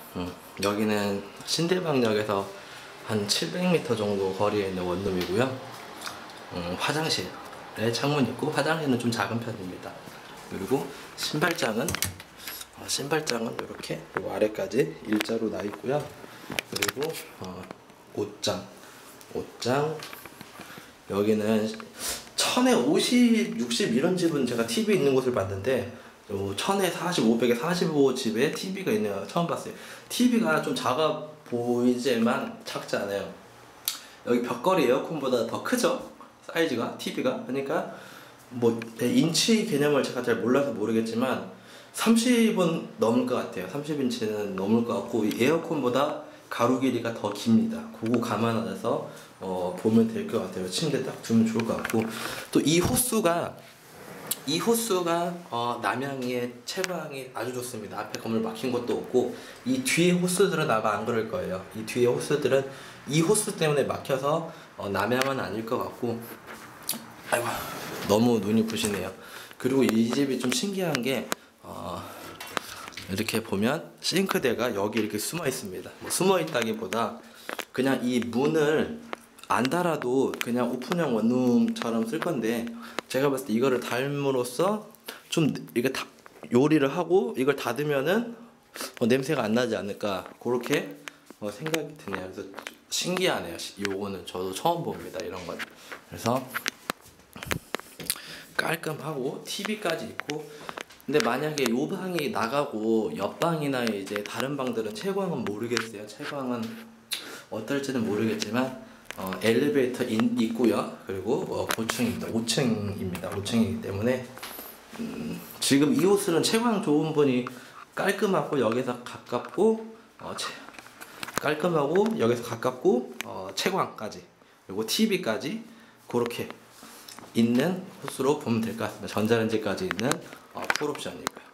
여기는 신대방역에서 한 700m 정도 거리에 있는 원룸이고요. 화장실에 창문 있고 화장실은 좀 작은 편입니다. 그리고 신발장은 이렇게 아래까지 일자로 나 있고요. 그리고 옷장 여기는 1000에 50, 60 이런 집은 제가 TV 있는 곳을 봤는데 1000에 40, 500에 45 집에 TV가 있는 거 처음 봤어요. TV가 좀 작아 보이지만 작지 않아요. 여기 벽걸이 에어컨보다 더 크죠? 사이즈가 TV가. 그러니까 뭐 인치 개념을 제가 잘 몰라서 모르겠지만 30은 넘을 것 같아요. 30인치는 넘을 것 같고 이 에어컨보다 가로 길이가 더 깁니다. 그거 감안해서 보면 될 것 같아요. 침대 딱 두면 좋을 것 같고 또 이 호수가 남향의 채광이 아주 좋습니다. 앞에 건물 막힌 것도 없고 이 뒤에 호수들은 아마 안 그럴 거예요. 이 뒤에 호수들은 이 호수 때문에 막혀서 남향은 아닐 것 같고 아이고 너무 눈이 부시네요. 그리고 이 집이 좀 신기한 게 이렇게 보면 싱크대가 여기 이렇게 숨어 있습니다. 뭐 숨어 있다기보다 그냥 이 문을 안 달아도 그냥 오픈형 원룸처럼 쓸 건데 제가 봤을 때 이거를 달므로써 좀 이게 요리를 하고 이걸 닫으면은 냄새가 안 나지 않을까 그렇게 생각이 드네요. 그래서 신기하네요. 요거는 저도 처음 봅니다. 이런 건. 그래서 깔끔하고 TV까지 있고 근데 만약에 요 방이 나가고 옆방이나 이제 다른 방들은 채광은 모르겠어요. 채광은 어떨지는 모르겠지만 엘리베이터 있고요. 그리고 고층입니다. 5층입니다. 5층이기 때문에 지금 이 호수는 채광 좋은 분이 깔끔하고 여기서 가깝고 채광까지 그리고 TV까지 그렇게 있는 호수로 보면 될 것 같습니다. 전자레인지까지 있는 풀옵션이고요.